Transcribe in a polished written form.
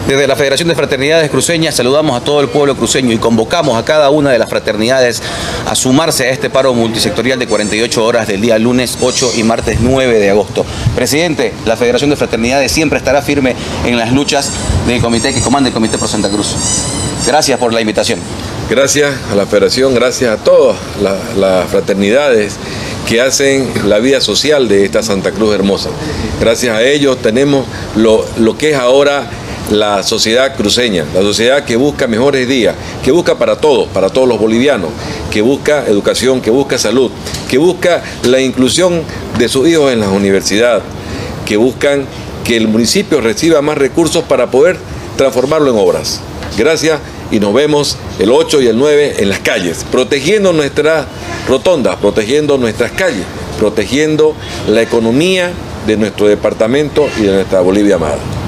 Desde la Federación de Fraternidades Cruceñas saludamos a todo el pueblo cruceño y convocamos a cada una de las fraternidades a sumarse a este paro multisectorial de 48 horas del día lunes 8 y martes 9 de agosto. Presidente, la Federación de Fraternidades siempre estará firme en las luchas del comité que comanda el Comité Pro Santa Cruz. Gracias por la invitación. Gracias a la Federación, gracias a todas las fraternidades que hacen la vida social de esta Santa Cruz hermosa. Gracias a ellos tenemos lo que es ahora la sociedad cruceña, la sociedad que busca mejores días, que busca para todos los bolivianos, que busca educación, que busca salud, que busca la inclusión de sus hijos en las universidades, que buscan que el municipio reciba más recursos para poder transformarlo en obras. Gracias y nos vemos el 8 y el 9 en las calles, protegiendo nuestras rotondas, protegiendo nuestras calles, protegiendo la economía de nuestro departamento y de nuestra Bolivia amada.